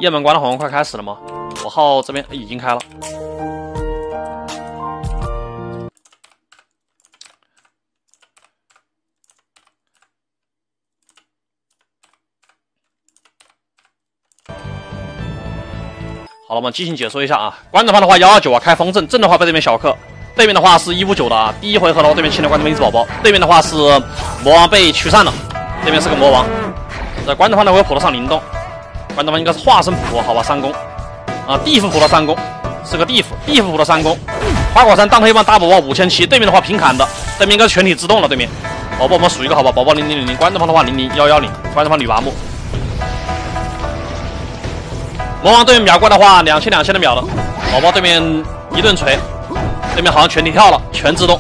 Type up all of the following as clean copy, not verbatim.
雁门关的黄快开始了吗？我号这边已经开了。好了，我们进行解说一下啊。观众方的话129啊，开风阵，阵的话被对面小克，对面的话是159的啊。第一回合的话，对面清了观众方一只宝宝，对面的话是魔王被驱散了，对面是个魔王。在观众方的会普得上灵动，观众方应该是化身普，好吧，3攻啊，地府普的3攻，是个地府普的3攻。花果山当头一棒大宝宝5700，对面的话平砍的，对面应该是全体自动了，对面。宝宝我们数一个好吧，宝宝0000，观众方的话00110，观众方女拔木。魔王对面秒过的话2000的秒了，宝宝对面一顿锤，对面好像全体跳了，全自动。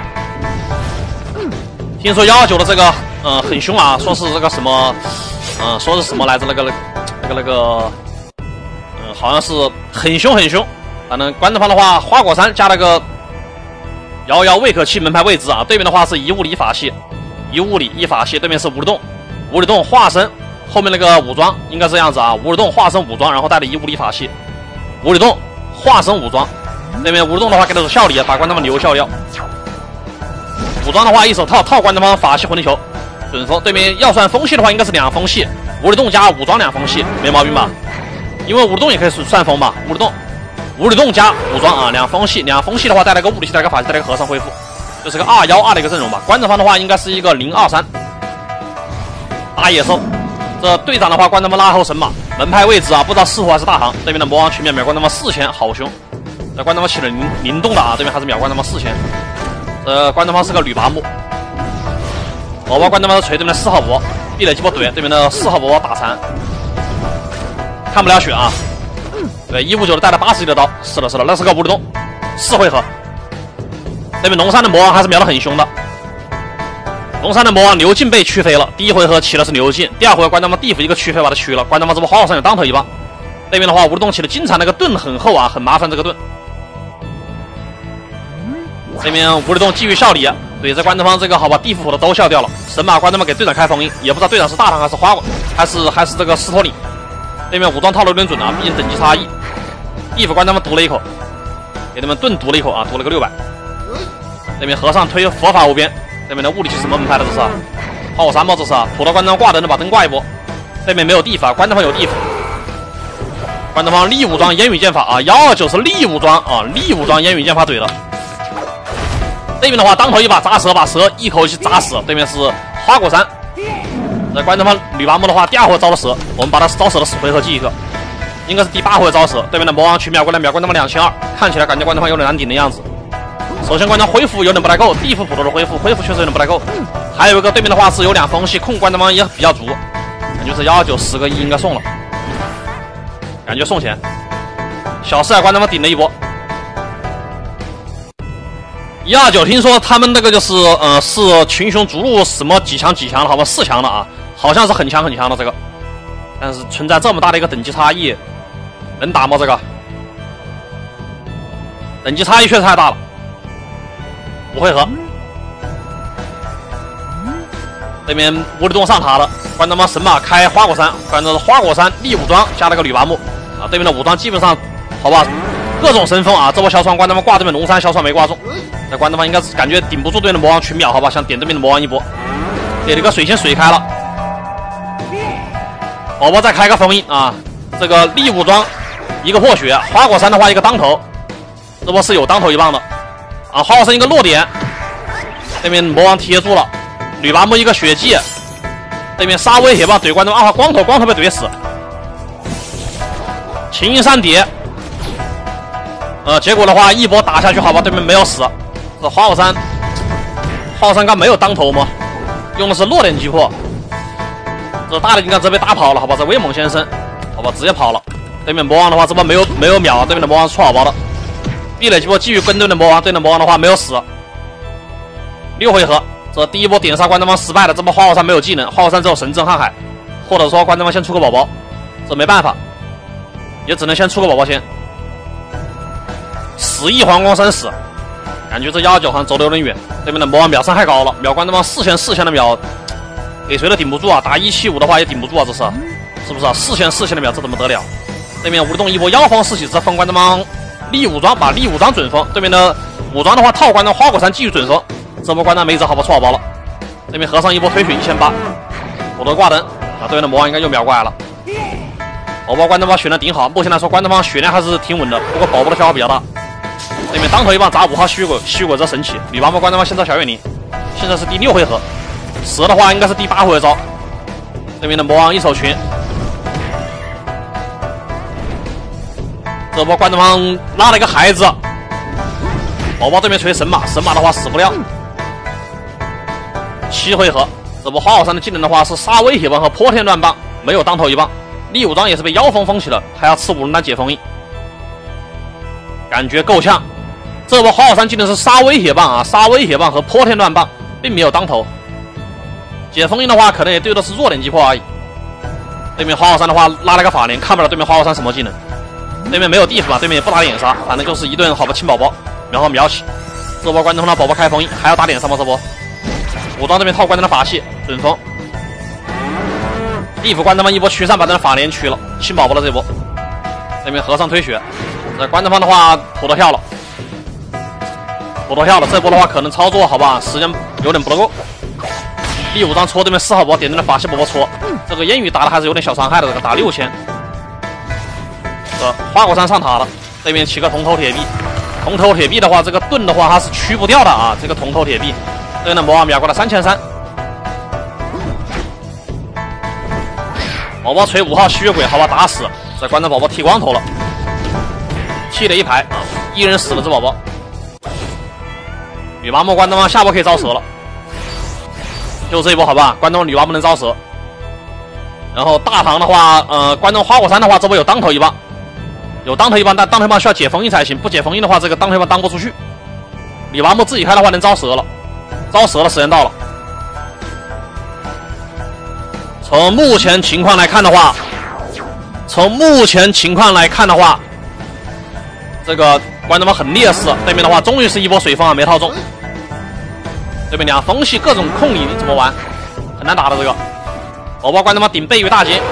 听说129的这个很凶啊，说是这个什么说是什么来着那个好像是很凶。反正观众方的话，花果山加了个11未可弃门派位置啊，对面的话是一物理一法系，一物理一法系，对面是无理洞化身。后面那个武装应该这样子啊，无理洞化身武装，然后带了一物理法系，无理洞化身武装，那边无理洞的话给的是效力，把观众方留效掉。武装的话一手套观众方法系魂力球，准风。对面要算风系的话，应该是2风系，无理洞加武装2风系，没毛病吧？因为无理洞也可以算风嘛，无理洞加武装啊，2风系的话带来个物理系，带来个法系，带来个和尚恢复，就是个212的一个阵容吧。观众方的话应该是一个023打野兽。这队长的话，观众方拉后神马，门派位置啊，不知道四虎还是大行。对面的魔王群秒观众方4000，好凶！这观众方起了灵动的啊，对面还是秒观众方4000。观众方是个女拔木，宝宝观众方是锤对面的4号博，壁垒击破怼对面的4号博打残，看不了血啊。对159的带了80级的刀，是的，那是个无理洞，4回合。对面龙山的魔王还是秒得很凶的。龙山的魔王刘进被驱飞了，第一回合起的是刘进，第二回合观众方地府一个驱飞把他驱了，观众方这波花果山有当头一棒。对面的话无理洞起了经常那个盾很厚啊，很麻烦这个盾。这边无理洞基于效力，对这观众方这个好吧，地府的都笑掉了。神马观众方给队长开封印，也不知道队长是大唐还是花果，还是这个斯托里。对面武装套路有点准啊，毕竟等级差异。地府观众方毒了一口，给他们盾毒了一口啊，毒了个600。对面和尚推佛法无边。对面的物理是什么门派的？这是花果山吗？这是普通观众挂灯的，把灯挂一波。对面没有地府，观众方有地府。观众方力武装烟雨剑法啊，129是力武装啊，力武装烟雨剑法怼了。对面的话当头一把砸蛇，把蛇一口气砸死。对面是花果山。在观众方女拔木的话，第2回招了蛇，我们把他招蛇的回合记一个，应该是第8回招蛇。对面的魔王群秒过来秒观众方2200，看起来感觉观众方有点难顶的样子。首先观众恢复有点不太够，地府普通的恢复确实有点不太够。还有一个对面的话是有2风系，控观众方也比较足，感觉是129 10个1应该送了，感觉送钱。小四海观众方顶了一波。129听说他们那个就是是群雄逐鹿什么几强了，好吧，4强了啊，好像是很强的这个，但是存在这么大的一个等级差异，能打吗？这个等级差异确实太大了。5回合，对面无理洞上塔了，观众方神马开花果山，观众花果山力武装加了个女拔木啊，对面的武装基本上好吧，各种神风啊，这波小船观众方挂对面龙山，小船没挂中，那观众方应该是感觉顶不住对面的魔王群秒，好吧，想点对面的魔王一波，给了个水仙水开了，宝宝再开个封印啊，这个力武装一个破血，花果山的话一个当头，这波是有当头一棒的。啊，花果山一个落点，对面魔王贴住了，女拔木一个血祭，对面杀威铁棒怼观众方光头被怼死，秦云山叠，结果的话一波打下去，好吧，对面没有死，这花果山刚没有当头吗？用的是落点击破，这大的金刚直接被打跑了，好吧，这威猛先生，好吧，直接跑了。对面魔王的话，这波没有秒，对面的魔王是出好包的。壁垒击破继续跟对面的魔王，对面的魔王的话没有死。6回合，这第一波点杀观众方失败了，这波花果山没有技能，花果山只有神阵瀚海，或者说观众方先出个宝宝，这没办法，也只能先出个宝宝先。10亿黄光生死，感觉这129好像走得有点远。对面的魔王秒伤太高了，秒观众方4000的秒，给谁都顶不住啊！打175的话也顶不住啊，这是不是啊？4000的秒，这怎么得了？ 对面无动一波妖风士气之封关方李武装把李武装准封，对面的武装的话套关的花果山继续准封，这波关的梅子好把错好包了。对面和尚一波推血1800，我的挂灯啊，对面的魔王应该又秒过来了。宝宝关灯把血量顶好，目前来说关灯方血量还是挺稳的，不过宝宝的消耗比较大。对面当头一棒砸5号吸血鬼这神器，女八魔关灯方先招小远离，现在是第6回合，蛇的话应该是第8回合招。对面的魔王一手群。这波关灯方拉了一个孩子，宝宝对面锤神马，神马的话死不了。7回合，这波花果山的技能的话是杀威胁棒和泼天乱棒，没有当头一棒。李武装也是被妖风封起了，还要吃5人单解封印，感觉够呛。这波花果山技能是杀威胁棒啊，杀威胁棒和泼天乱棒，并没有当头。解封印的话，可能也对的是弱点击破而已。对面花果山的话拉了个法莲，看不了对面花果山什么技能。对面没有地图啊，对面也不打点杀，反正就是一顿好吧清宝宝，然后秒起。这波关灯方的宝宝开封印，还要打点杀吗？这波武装这边套关灯的法器准封，地府关灯方一波驱散把这法莲驱了，清宝宝了这波。对面和尚推血，这关灯方的话普陀跳了，这波的话可能操作好吧，时间有点不够。第5张戳对面4号宝点灯的法器宝宝戳，这个烟雨打的还是有点小伤害的，这个打6000。花果山上塔了，对面起个铜头铁臂，铜头铁臂的话，这个盾的话它是驱不掉的啊，这个铜头铁臂。对面的魔王秒过来3300，宝宝锤5号吸血鬼，好吧打死，这关灯宝宝剃光头了，剃了一排啊，一人死了这宝宝。女娲木关灯方下波可以招蛇了，就这一波好吧，关灯女娲木能招蛇。然后大唐的话，关灯花果山的话，这波有当头一棒。有当头一棒，但当头一棒需要解封印才行，不解封印的话，这个当头一棒当不出去。李娃木自己开的话能招蛇了，招蛇的时间到了。从目前情况来看的话，这个关他妈很劣势。对面的话，终于是一波水风啊，没套中。对面俩风系各种控你怎么玩？很难打的这个。宝宝关他妈顶背鱼大街。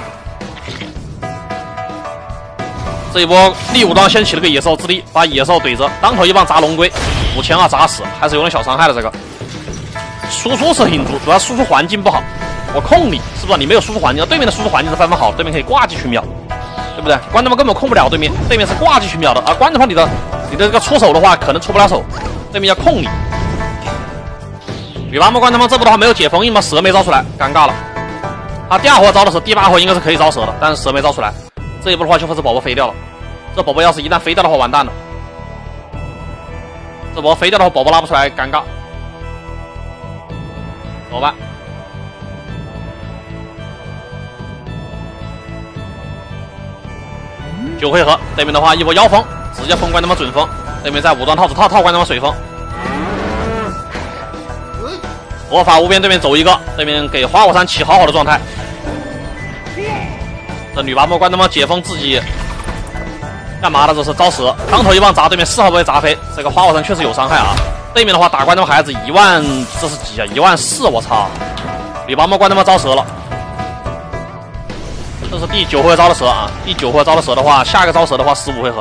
这一波第5张先起了个野兽之力，把野兽怼着，当头一棒砸龙龟，5000砸死，还是有点小伤害的。这个输出是挺足，主要输出环境不好。我控你，是不是？你没有输出环境，对面的输出环境是非常好，对面可以挂继续秒，对不对？关他们根本控不了对面，对面是挂继续秒的，而关的话，你的这个出手的话，可能出不了手，对面要控你。女娲木关他们这波的话没有解封印嘛，蛇没招出来，尴尬了。他第2回合招的时候，第8回应该是可以招蛇的，但是蛇没招出来。这一波的话就会是宝宝飞掉了，这宝宝要是一旦飞掉的话完蛋了，这宝宝飞掉的话宝宝拉不出来，尴尬，怎么办？9回合，对面的话一波妖风，直接封关他妈准封，对面在武装套子套关他妈水封，佛法无边对面走一个，对面给花果山起好的状态。这女娲木关他妈解封自己干嘛的？这是招蛇，当头一棒砸对面4号被砸飞。这个花果山确实有伤害啊。对面的话打关他妈孩子1万，这是几啊？14000，我操！女娲木关他妈招蛇了。这是第9回合招的蛇啊！第9回合招的蛇的话，下一个招蛇的话15回合。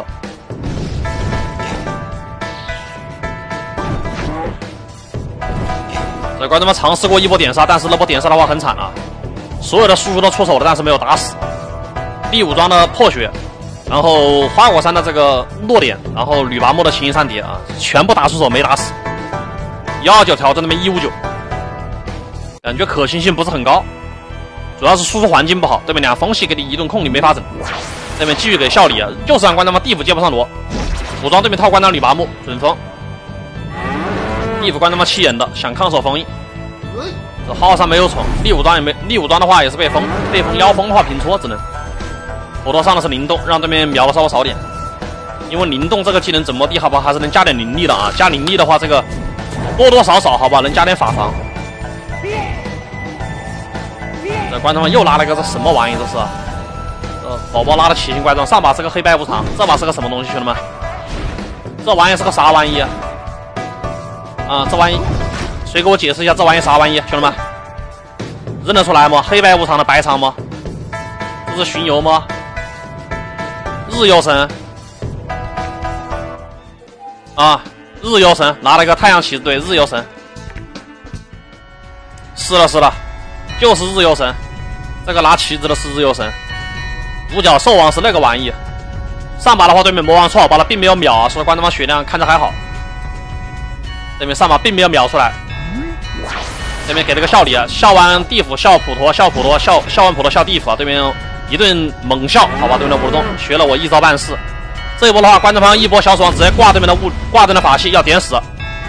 这关他妈尝试过一波点杀，但是那波点杀的话很惨啊，所有的输出都出手了，但是没有打死。第5装的破血，然后花果山的这个落点，然后女娲木的青衣3叠啊，全部打出手没打死。129调在那边159，感觉可行性不是很高。主要是输出环境不好，对面俩风系给你一顿控你没法整，对面继续给效理啊，就是让关他妈地府接不上罗，武装对面套关他女娲木准封，地府关他妈7眼的想抗手封印，这花果山没有宠，第5装也没，第5装的话也是被封妖封的话平戳只能，佛陀上的是灵动，让对面秒的稍微少点，因为灵动这个技能怎么地好吧，还是能加点灵力的啊，加灵力的话这个多多少少好吧能加点法防。这关他们又拉了一个这什么玩意？这是，宝宝拉的奇形怪状。上把是个黑白无常，这把是个什么东西？兄弟们，这玩意是个啥玩意？啊，这玩意，谁给我解释一下这玩意啥玩意？兄弟们，认得出来吗？黑白无常的白常吗？这是巡游吗？ 日游神啊，日游神拿了一个太阳骑士队日游神，是了，就是日游神，这个拿旗子的是日游神，五角兽王是那个玩意。上把的话，对面魔王出好把他并没有秒啊，所以关对方血量看着还好。对面上把并没有秒出来，对面给了个笑礼啊，笑完地府笑普陀，笑完普陀笑地府啊，对面一顿猛笑，好吧，对面的武动学了我一招半式。这一波的话，关对方一波小爽直接挂对面的法器要点死，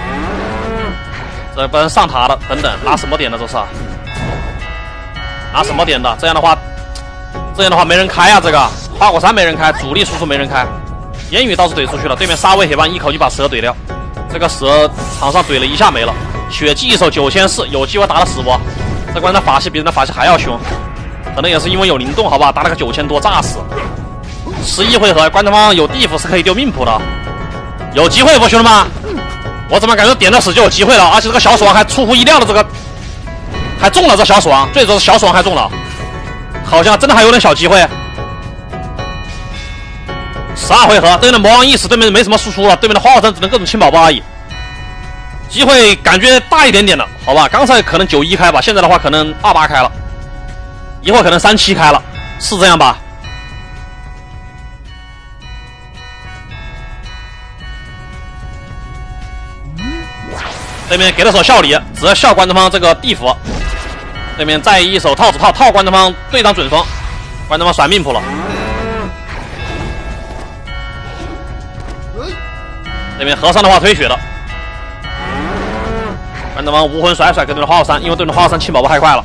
这不能上塔的，等等拿什么点的这是啊？拿什么点的？这样的话没人开啊，这个花果山没人开，主力输出没人开，烟雨倒是怼出去了，对面杀威铁棒一口就把蛇怼掉，这个蛇场上怼了一下没了，血祭一手9400，有机会打得死我。这关的法器比人的法器还要凶，可能也是因为有灵动，好吧，打了个9000多炸死。11回合，关对方有地府是可以丢命谱的，有机会不兄弟们？我怎么感觉点到死就有机会了？而且这个小爽还出乎意料的这个还中了，这小爽，最主要是小爽还中了，好像真的还有点小机会。12回合，对面的魔王一死，对面没什么输出了，对面的花果山只能各种清宝宝而已，机会感觉大一点点的，好吧？刚才可能91开吧，现在的话可能28开了，一会儿可能37开了，是这样吧？对面给了手笑礼，只要笑关对方这个地府。对面再一手套子套关对方对上准风，关对方甩命谱了。对面和尚的话推血的，关对方无魂甩给对面花果山，因为对面花果山清宝宝太快了。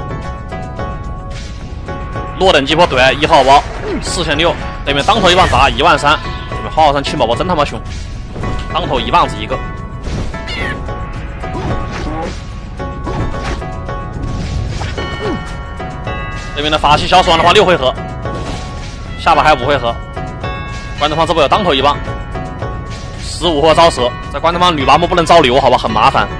落等级波怼1号包4600，对面当头一棒砸13000，对面花果山清宝宝真他妈凶，当头一棒子一个。这边的法器小爽的话6回合，下把还有5回合。关对方这波有当头一棒，15回合招蛇，在关对方女拔木不能招流，好吧，很麻烦。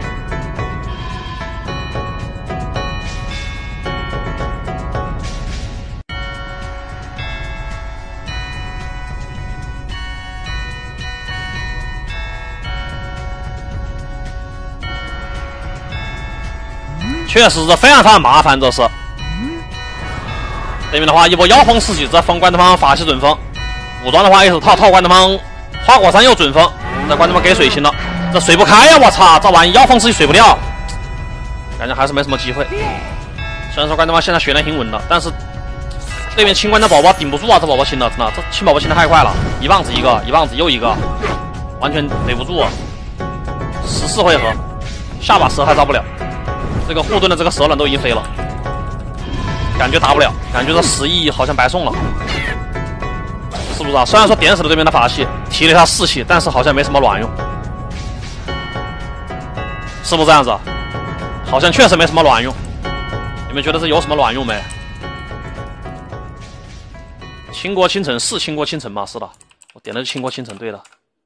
确实是非常麻烦，这是。对面的话，一波妖风四起，这封关对方法器准封，武装的话一手套关对方花果山又准封，这关对方给水星了，这水不开呀、我操，这玩意妖风四起水不掉，感觉还是没什么机会。虽然说关对方现在血量挺稳的，但是对面清关的宝宝顶不住啊，这宝宝清的真的，这清宝宝清的太快了，一棒子一个，一棒子又一个，完全怼不住啊。14回合，下把蛇还招不了，这个护盾的这个蛇卵都已经飞了。感觉打不了，感觉这10亿好像白送了，是不是啊？虽然说点死了对面的法器，提了一下士气，但是好像没什么卵用，是不是这样子？好像确实没什么卵用。你们觉得这有什么卵用没？倾国倾城是倾国倾城吗？是的，我点的是倾国倾城，对的。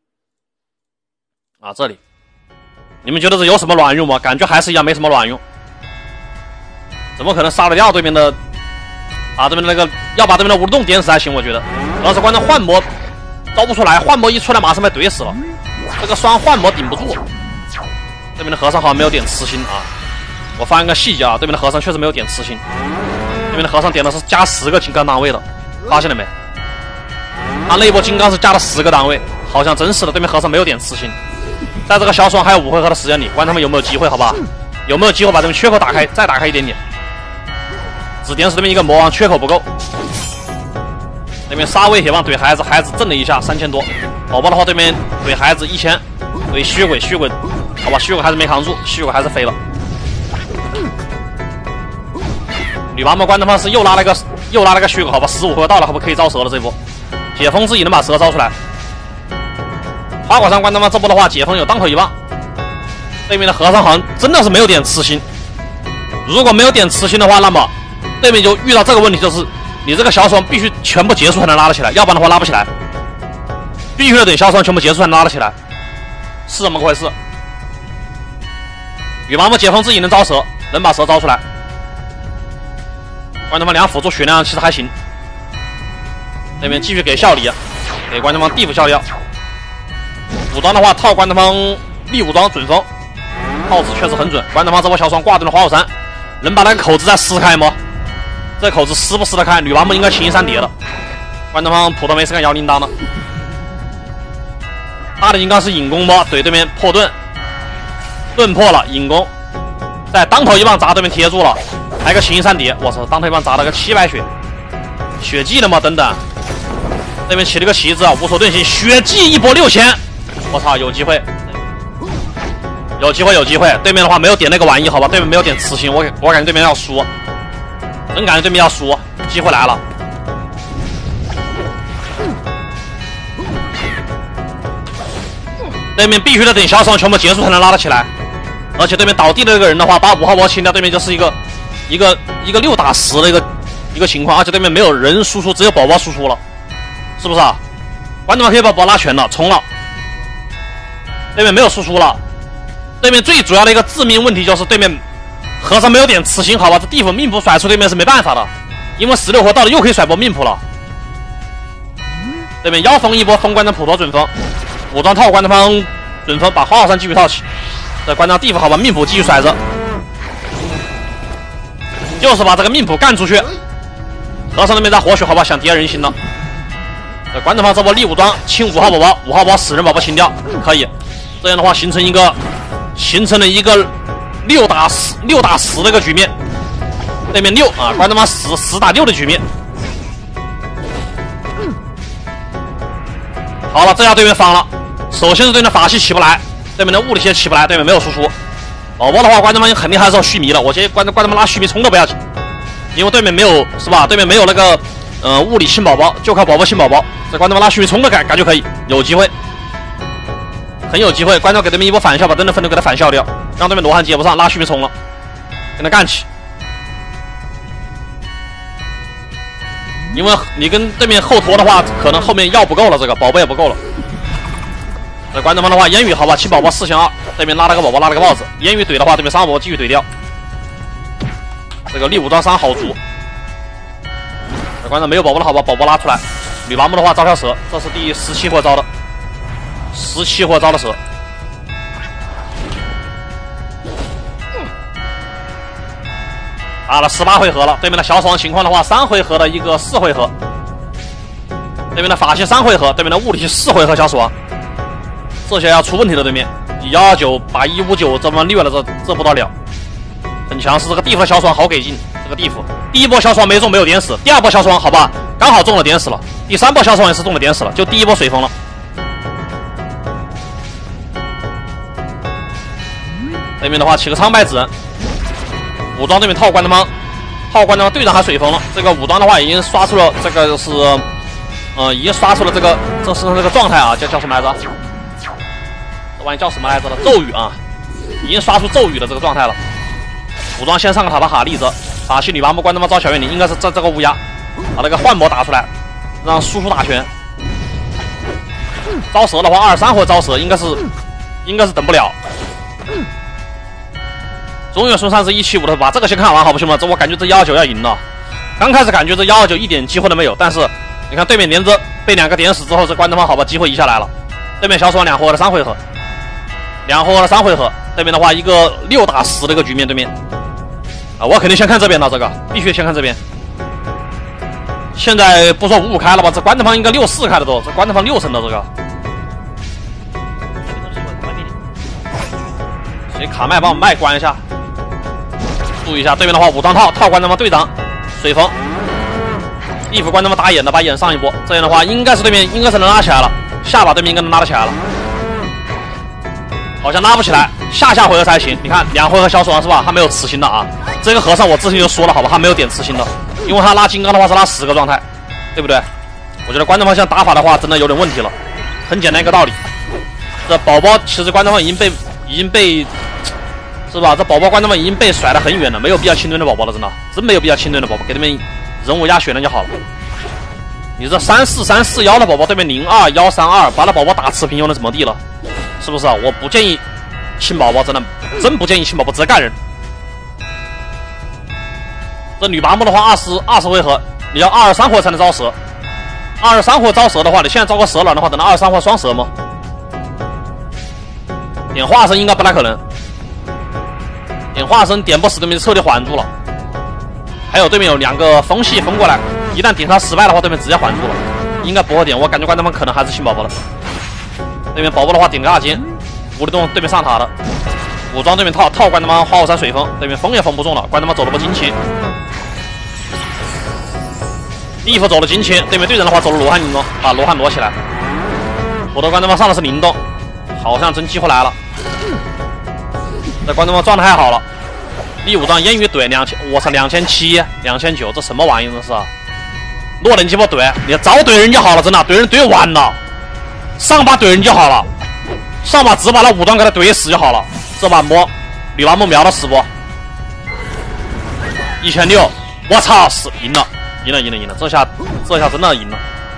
啊，这里，你们觉得这有什么卵用吗？感觉还是一样没什么卵用。怎么可能杀得掉对面的？把对面的那个要把对面的无动点死还行，我觉得。主要是关键幻魔招不出来，幻魔一出来马上被怼死了，这个双幻魔顶不住。对面的和尚好像没有点痴心啊，我发现个细节啊，对面的和尚确实没有点痴心，对面的和尚点的是加10个金刚单位的，发现了没？他那一波金刚是加了10个单位，好像真是的，对面和尚没有点痴心。在这个小爽还有5回合的时间里，关他们有没有机会，好吧？有没有机会把这边缺口打开，再打开一点点？只点死对面一个魔王，缺口不够。对面杀威铁棒怼孩子，孩子震了一下3000多。宝宝的话，对面怼孩子1000，怼吸血鬼，吸血鬼，好吧，吸血鬼还是没扛住，吸血鬼还是飞了。女拔木关的话是又拉了个吸血鬼，好吧，15回合到了，可不可以招蛇了？这一波解封自己能把蛇招出来。花果山关他妈这波的话，解封有当头一棒。对面的和尚好像真的是没有点痴心，如果没有点痴心的话，那么对面就遇到这个问题，就是你这个小爽必须全部结束才能拉得起来，要不然的话拉不起来，必须要等小爽全部结束才能拉得起来，是这么回事。羽毛木解封自己能招蛇，能把蛇招出来。关他们2辅助血量其实还行。 那边继续给效力，给关东方地府效力。武装的话套关东方力武装准风，炮子确实很准。关东方这波小双挂断了花果山，能把那个口子再撕开吗？这口子撕不撕得开？女娲木应该清一三叠的。关东方普通没事干摇铃铛的。大的金刚是引弓吗？对，对面破盾，盾破了，引弓，在当头一棒砸对面贴住了，来个清一三叠。我操，当头一棒砸了个700血，血祭了吗？等等，对面起了个旗子，无所遁形，血祭一波6000。我操，有机会，有机会，有机会。对面的话没有点那个玩意，好吧？对面没有点雌星，我感觉对面要输，真感觉对面要输，机会来了。对面必须得等小双全部结束才能拉得起来，而且对面倒地的那个人的话，把5号包清掉，对面就是一个6打10的一个情况，而且对面没有人输出，只有宝宝输出了，是不是啊？关东方可以把宝拉全了，冲了。对面没有输出了，对面最主要的一个致命问题就是对面和尚没有点雌星，好吧？这地府命谱甩出对面是没办法的，因为16回到了又可以甩波命谱了。对面妖风一波封关的普陀准风，武装套关东方准风，把花果山继续套起。这关到地府好吧，命谱继续甩着，就是把这个命谱干出去。和尚那边在活血好吧，想跌人心了。关东方这波力武装清5号宝宝，5号宝死人宝宝清掉，可以。这样的话形成了一个6打10的一个局面。对面6啊，关东方10打6的局面。好了，这下对面方了。首先是对面法系起不来，对面的物理系起不来，对面没有输出。宝宝的话，关东方肯定还是要续迷了。我觉得关东方拉续迷冲都不要紧，因为对面没有是吧？对面没有那个物理清宝宝，就靠宝宝清宝宝。这关东方拉续迷冲的感觉可以，有机会，很有机会。关东给对面一波反效，把真的分都给他反效掉，让对面罗汉接不上，拉续迷冲了，跟他干起。因为你跟对面后拖的话，可能后面药不够了，这个宝贝也不够了。这关东方的话，烟雨好吧，清宝宝4降2，对面拉了个宝宝，拉了个帽子。烟雨怼的话，对面3号宝宝继续怼掉。这个力武装伤好足。这关东没有宝宝的好吧，宝宝拉出来。女娲木的话，招条蛇，这是第17回招的，17回招的蛇。打了18回合了，对面的小爽情况的话，3回合的一个4回合，对面的法系3回合，对面的物理系4回合小爽，这些要出问题的对面，以129把159这么虐了，这不得了，很强势。这个地府的小爽好给劲，这个地府第一波小爽没中，没有点死，第2波小爽好吧，刚好中了点死了，第3波小爽也是中了点死了，就第一波水封了。对面的话起个苍白子。武装对面套关东方队长还水封了，这个武装的话已经刷出了这个是，已经刷出了这个这个状态啊，叫什么来着？这玩意叫什么来着的？咒语啊，已经刷出咒语的这个状态了。武装先上个塔巴哈立着，法系女娲木关东方招小怨灵，应该是这个乌鸦，把那个幻魔打出来，让输出打拳。招蛇的话，23回招蛇应该是等不了。中原孙三是175的，把这个先看完好不兄弟们？这我感觉这129要赢了。刚开始感觉这129一点机会都没有，但是你看对面连着被2个点死之后，这关东方好吧，机会移下来了。对面小爽2回合的3回合，2回合的3回合，对面的话一个6打10的一个局面，对面啊，我肯定先看这边的，这个必须先看这边。现在不说5-5开了吧，这关东方应该6-4开的都，这关东方6成的这个。谁卡麦帮我麦关一下。注意一下，对面的话武装套关东方队长水封，地府关东方打眼的，把眼上一波，这样的话应该是对面应该是能拉起来了，下把对面应该能拉得起来了，好像拉不起来，下回合才行。你看2回合小爽是吧？他没有雌星的啊，这个和尚我之前就说了好吧，他没有点雌星的，因为他拉金刚的话是拉10个状态，对不对？我觉得关东方现在打法的话真的有点问题了，很简单一个道理，这宝宝其实关东方已经被。是吧？这宝宝关东方已经被甩得很远了，没有必要清盾的宝宝了，真没有必要清盾的宝宝，给他们人物压血那就好了。你这34341的宝宝对面02132，把那宝宝打持平又能怎么地了？是不是啊？我不建议清宝宝，真不建议清宝宝，直接干人。这女娲木的话，20回合，你要23回合才能招蛇， 23回找蛇的话，你现在找个蛇卵的话，等到23回双蛇吗？点化身应该不太可能。点化身点不死对面彻底缓住了。还有对面有2个风系封过来，一旦点他失败的话，对面直接缓住了，应该不会点。我感觉关他们可能还是新宝宝的。对面宝宝的话点个2金，无力动对面上塔的。武装对面套关他妈花果山水封，对面封也封不中了，关他妈走了波金青。地府走了金青，对面对人的话走了罗汉灵动，把罗汉挪起来。我的关他妈上的是灵动，好像真机会来了。这关他妈状态太好了。第5张烟雨怼2000，我操2700、2900，这什么玩意这是？落人鸡巴怼，你早怼人就好了，真的怼人怼晚了，上把怼人就好了，上把只把那武装给他怼死就好了。这把女娲木秒了死不？1600，我操，死赢了，这下真的赢了。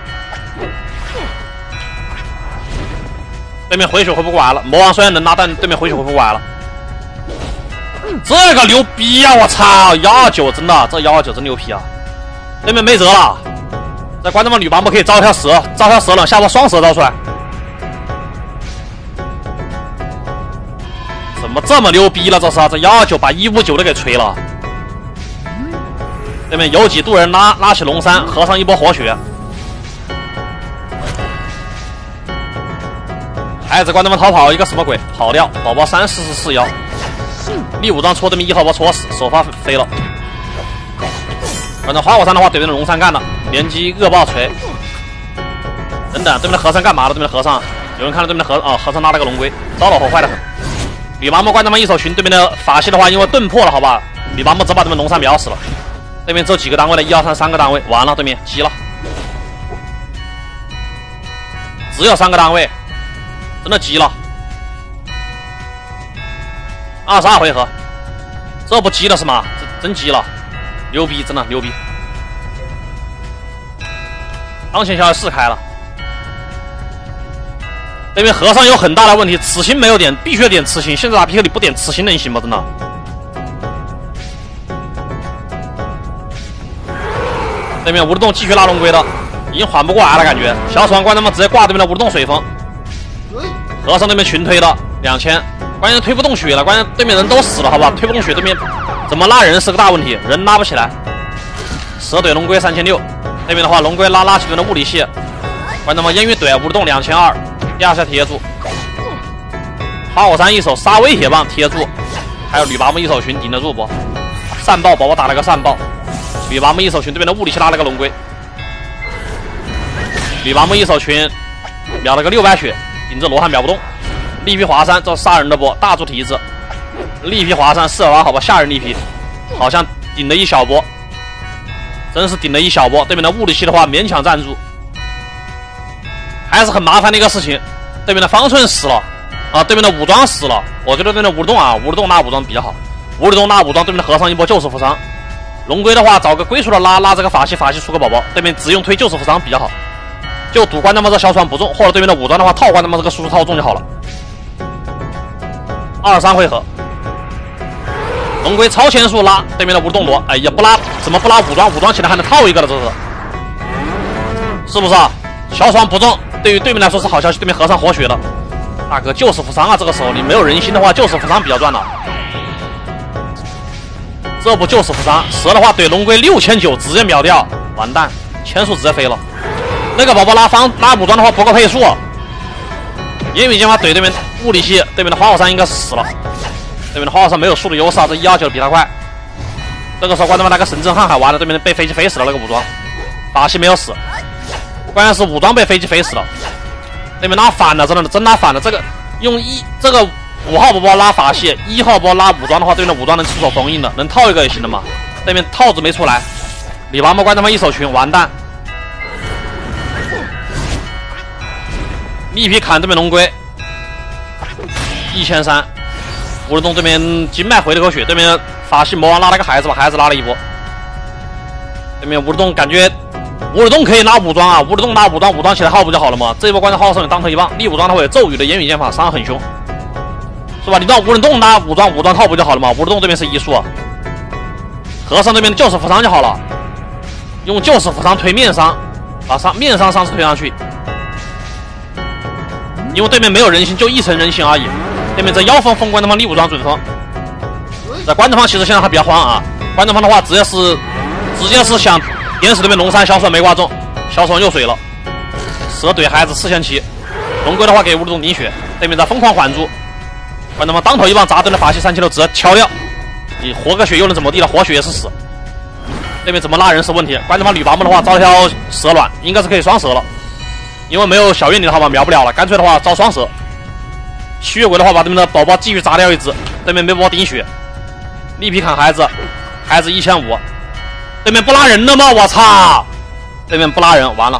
对面回血回不过来了，魔王虽然能拉，但对面回血回不过来了。这个牛逼呀！我操，129真的，这129真牛皮啊！对面没辙了，在关他妈女娲木可以招条蛇了，下波双蛇招出来。怎么这么牛逼了？这是这129把159的给锤了。对面有几度人拉起龙山，合上一波活血。孩子关他们逃跑一个什么鬼？跑掉，宝宝34441。第5张戳对面1号波戳死，首发飞了。反正花果山的话，对面的龙山干了，连击恶爆锤。等等，对面的和尚干嘛了？对面的和尚，有人看到对面的和尚拉了个龙龟，招老头坏得很。女娲木关他们一手群，对面的法系的话，因为盾破了，好吧，女娲木只把对面龙山秒死了。对面只有几个单位了，1、2、3，三个单位，完了，对面急了，只有3个单位，真的急了。22回合，这不急了是吗？真急了，牛逼，真的牛逼。当前消息4开了，对面和尚有很大的问题，此星没有点，必须要点此星。现在打 PK 你不点此星能行吗？真的。对面无力动继续拉龙龟的，已经缓不过来了，感觉小爽关他们直接挂对面的无力动水封。和尚对面群推的2000。关键推不动血了，关键对面人都死了，好不好？推不动血，对面怎么拉人是个大问题，人拉不起来。蛇怼龙龟3600，对面的话龙龟拉起对面的物理系，关他妈烟雨怼无力动2200，第2下贴住。花果山一手杀威胁棒贴住，还有女娲木一手群顶得住不？善爆宝宝打了个善爆，女娲木一手群对面的物理系拉了个龙龟，女娲木一手群秒了个600血，顶着罗汉秒不动。力劈华山，这杀人的波，大猪蹄子，力劈华山428，好吧，吓人力劈，好像顶了一小波，真是顶了一小波。对面的物理系的话勉强站住，还是很麻烦的一个事情。对面的方寸死了啊，对面的武装死了，我觉得对面的无力动啊，无力动拉武装比较好，无力动拉武装，对面的和尚一波救死扶伤。龙龟的话找个龟速的拉这个法系出个宝宝，对面只用推救死扶伤比较好，就赌关他们这小船不中，或者对面的武装的话套关他们这个输出套中就好了。23回合，龙龟超前速拉对面的无动罗，哎呀不拉，怎么不拉武装？武装起来还能套一个了，这是不是啊？小爽不中，对于对面来说是好消息，对面和尚活血了。大哥救死扶伤啊，这个时候你没有人心的话，救死扶伤比较赚了。这不救死扶伤，蛇的话怼龙龟6900直接秒掉，完蛋，千数直接飞了。那个宝宝拉武装的话不够配数。烟雨剑法怼对面物理系，对面的花果山应该是死了。对面的花果山没有速度优势啊，这129比他快。这个时候关他妈那个神针瀚海完了，对面被飞机飞死了那个武装，法系没有死，关键是武装被飞机飞死了。对面拉反了，真拉反了。这个用这个5号宝宝拉法系，1号宝宝拉武装的话，对面的武装能出手封印的，能套一个也行的嘛。对面套子没出来，李王木关他妈一手群，完蛋。力劈砍对面龙龟1300，无力动对面金脉回了口血，对面法系魔王拉了个孩子，把孩子拉了一波。对面无力动感觉无力动可以拉武装啊，无力动拉武装起来耗不就好了吗？这一波关键耗上有当头一棒，力武装它会有咒语的言语剑法，伤很凶，是吧？你让无力动拉武装套不就好了吗？无力动对面是1术啊，和尚对面的救死扶伤就好了，用救死扶伤推面伤， 把面上伤势推上去，因为对面没有人形，就1层人形而已。对面在妖风封关东方力武装准封，在关东方其实现在还比较慌啊。关东方的话，直接是想点死对面龙山，小手没挂中，小手又水了。蛇怼孩子4000起，龙龟的话给乌龙顶血，对面在疯狂缓住。关东方当头一棒砸对了法器376，直接敲掉。你活个血又能怎么地了？活血也是死。对面怎么拉人是问题。关东方吕拔木的话招条蛇卵，应该是可以双蛇了，因为没有小月灵的话嘛，秒不了了，干脆的话招双蛇。吸血鬼的话把对面的宝宝继续砸掉一只，对面没波顶血，力劈砍孩子，孩子1500，对面不拉人了吗？我操！对面不拉人，完了。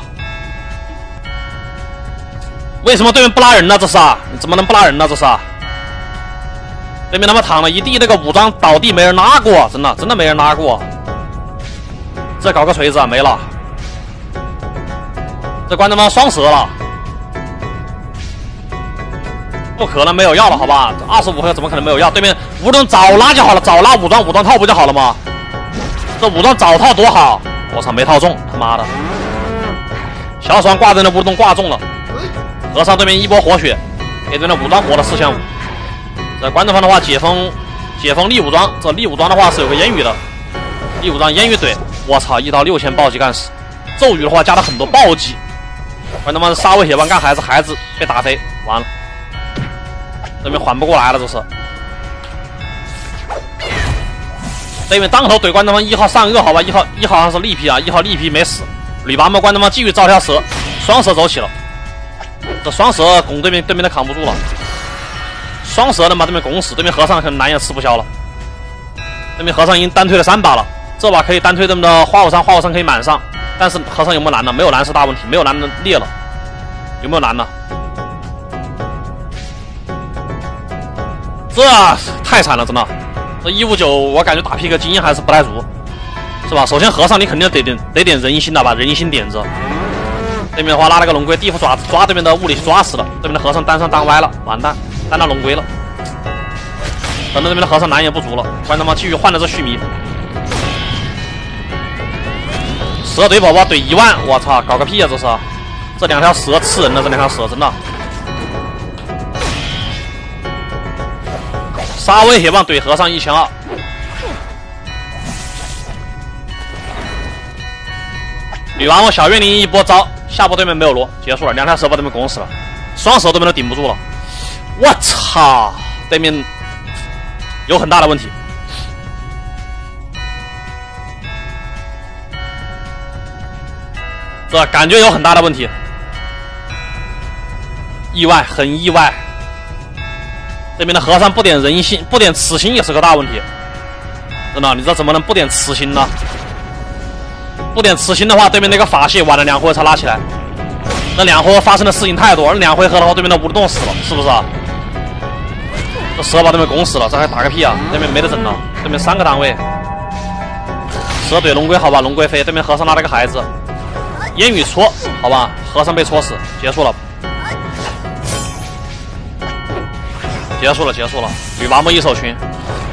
为什么对面不拉人呢？这是啊，你怎么能不拉人呢？这是啊。对面他妈躺了一地那个武装倒地，没人拉过，真的没人拉过。再搞个锤子啊，没了。这关他妈双蛇了，不可能没有药了，好吧？25回合怎么可能没有药？对面无论早拉就好了，早拉武装套不就好了吗？这武装早套多好！我操，没套中，他妈的！小爽挂在那乌冬挂中了，和尚对面一波活血，给对面武装活了4500。在关东方的话，解封力武装，这力武装的话是有个烟雨的，力武装烟雨怼，我操，1到6000暴击干死，咒语的话加了很多暴击，关东方是杀威血棒干孩子被打飞，完了，对面缓不过来了，这是。对面当头怼关东方1号上颚，好吧，1号好像是力劈啊，1号力劈没死，吕拔木关东方继续招条蛇，双蛇走起了，这双蛇拱对面都扛不住了。双蛇的嘛，对面拱死，对面和尚可能难也吃不消了。对面和尚已经单推了3把了，这把可以单推对面的花果山可以满上，但是和尚有没有蓝呢？没有蓝是大问题，没有蓝的裂了，有没有蓝呢？这太惨了，真的。这159我感觉打 PK 经验还是不太足，是吧？首先和尚你肯定得点人心的，把人心点着。对面的话拉了个龙龟，地府抓对面的物理抓死了，对面的和尚单上单歪了，完蛋。单到龙龟了，等到这边的和尚难也不足了，关东方继续换了这须弥，蛇怼宝宝怼10000，我操，搞个屁啊！这2条蛇刺人的，这2条蛇真的。杀威血棒怼和尚1200，女王小月灵一波招，下波对面没有罗，结束了，2条蛇把对面拱死了，双蛇对面都顶不住了。我操！对面有很大的问题，这感觉有很大的问题，意外，很意外。对面的和尚不点人心，不点慈心也是个大问题，真的，你这怎么能不点慈心呢？不点慈心的话，对面那个法器晚了2回合才拉起来，那2回合发生的事情太多，而2回合的话，对面的无动死了，是不是啊？这蛇把对面拱死了，这还打个屁啊！对面没得整了，对面3个单位，蛇怼龙龟，好吧，龙龟飞，对面和尚拉了个孩子，烟雨戳，好吧，和尚被戳死，结束了，结束了，吕拔木一手群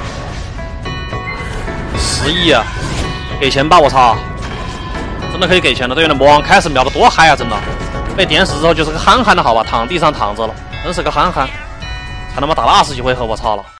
，10亿啊，给钱吧，我操，真的可以给钱了，对面的魔王开始秒的多嗨啊，真的，被点死之后就是个憨憨的好吧，躺地上躺着了，真是个憨憨。才他妈打了20几回合，我操了！